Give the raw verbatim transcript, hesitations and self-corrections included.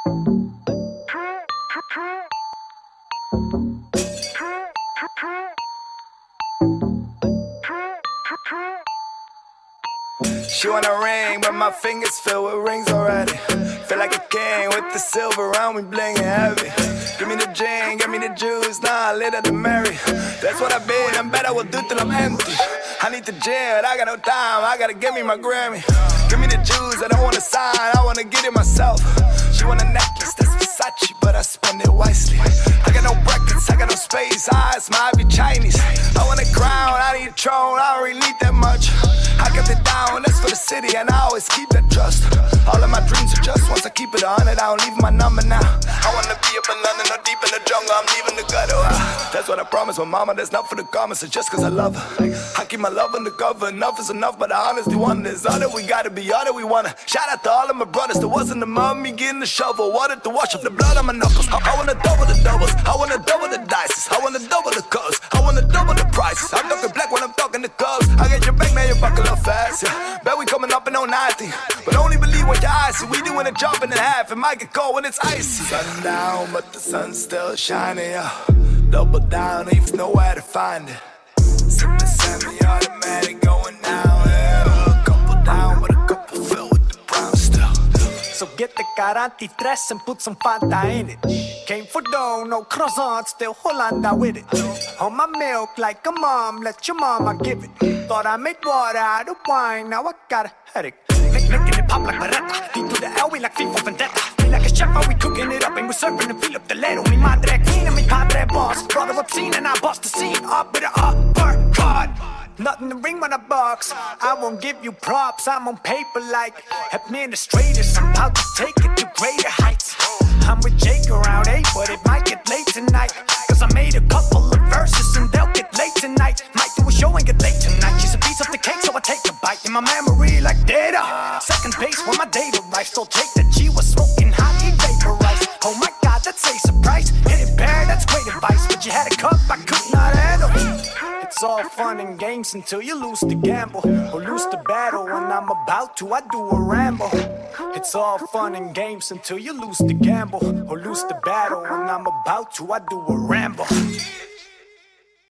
She want a ring, but my fingers filled with rings already. Feel like a king with the silver around me blingin' heavy. Give me the gin, give me the juice, nah, I lit at the Mary. That's what I've been, I'm better will do till I'm empty. I need the gin, I got no time, I gotta give me my Grammy. Give me the juice, I don't wanna sign, I wanna get it myself. She want a necklace, that's Versace, but I spend it wisely. I got no brackets, I got no space, eyes, my be Chinese. I want a crown, I need a throne, I don't really need that much. I kept it down, that's for the city, and I always keep that trust. All of my dreams are just once I keep it a hundred, I don't leave my number now. I wanna be up in London or deep in the jungle, I'm leaving the gutter. That's what I promised my mama, that's not for the comments, it's just cause I love her. I keep my love undercover, enough is enough, but I honestly want this. All that we gotta be, all that we wanna. Shout out to all of my brothers, there wasn't a mom, me getting the shovel, water to wash off the blood on my knuckles. I, I wanna double the doubles, I wanna double the dices, I wanna double the cups, I wanna double the prices. I'm talking black when I'm talking the cubs. I get your back, man, you buckle up fast, yeah. Bet we coming up in oh ninety, but only believe what your eyes see. We doing it jumping in half, it might get cold when it's icy. Sundown, but the sun's still shining, yeah. Double down, if nowhere to find it. Sipping semi-automatic going down, yeah. A couple down, but a couple filled with the brown still. So get the Garanti dress and put some Fanta in it. Came for dough, no croissant, still Hollanda with it. On my milk like a mom, let your mama give it. Thought I made water out of wine, now I got a headache. Make, making it pop like Beretta, D to the L, we like FIFA Vendetta. We like a chef, how we cooking it up and we serving and fill up the ledo. Mi madre queen and mi padre boss, brother obscene and I bust the scene up with an uppercut. Nothing to ring when I box, I won't give you props, I'm on paper like administrators. I'm about to take it to greater heights. I'm with Jake around eight, but it might get late tonight. Cause I made a couple of verses and they'll get late tonight. Might do a show and get late tonight. She's a piece of the cake, so I take a bite. In my memory like data. Second base when my data arrives. Still take that G was smoking hot, he vaporized. Oh my god, that's a surprise. Hit it bare, that's great advice. But you had a cup I could not handle. It's all fun and games until you lose the gamble or lose the battle. When I'm about to, I do a ramble. It's all fun and games until you lose the gamble or lose the battle. When I'm about to, I do a ramble.